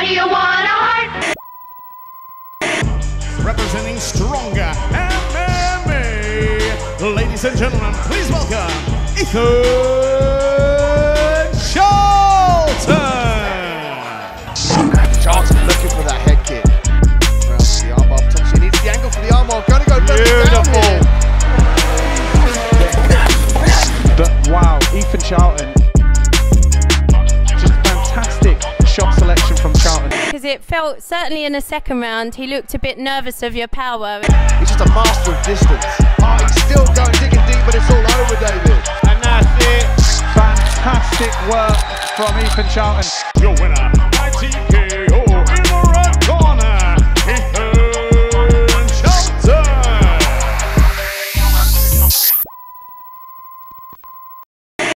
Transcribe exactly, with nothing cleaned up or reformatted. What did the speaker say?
do you want a heart? Representing Stronger M M A, ladies and gentlemen, please welcome Ethan Charlton. Charlton looking for that head kick. Round the armbar potentially needs the angle for the armbar. Gonna go down here. But wow, Ethan Charlton, just fantastic shot selection from Charlton. Because it felt, certainly in the second round, he looked a bit nervous of your power. He's just a master of distance. Oh, he's still going digging deep, but it's all over, David. And that's it. Fantastic work from Ethan Charlton. Your winner